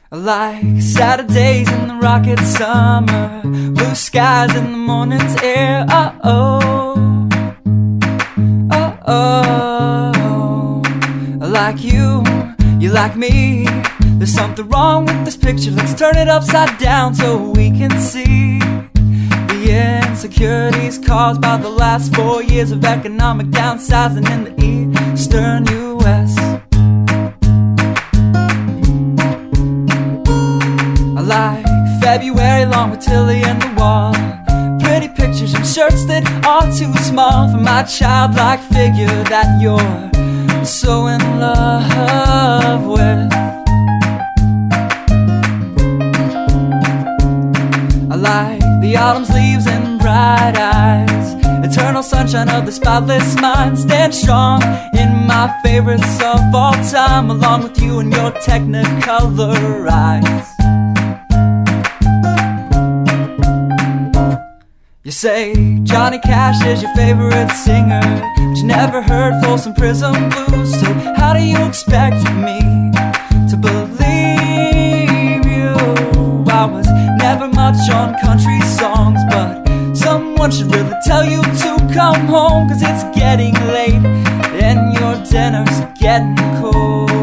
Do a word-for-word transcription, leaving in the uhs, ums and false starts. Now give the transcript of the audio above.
Like Saturdays in the rocket summer, blue skies in the morning's air. Oh-oh, oh-oh. Like you, you like me. There's something wrong with this picture. Let's turn it upside down so we can see the insecurities caused by the last four years of economic downsizing in the eastern U S I like February long with Tilly and the wall, pretty pictures and shirts that are too small for my childlike figure that you're so in love with. I like the autumn's leaves and bright eyes, eternal sunshine of the spotless mind. Stand strong in my favorites of all time, along with you and your technicolor eyes. You say Johnny Cash is your favorite singer, but you never heard Folsom Prison Blues. So how do you expect me to believe you? I was never much on country songs, but someone should really tell you to come home, 'cause it's getting late and your dinner's getting cold.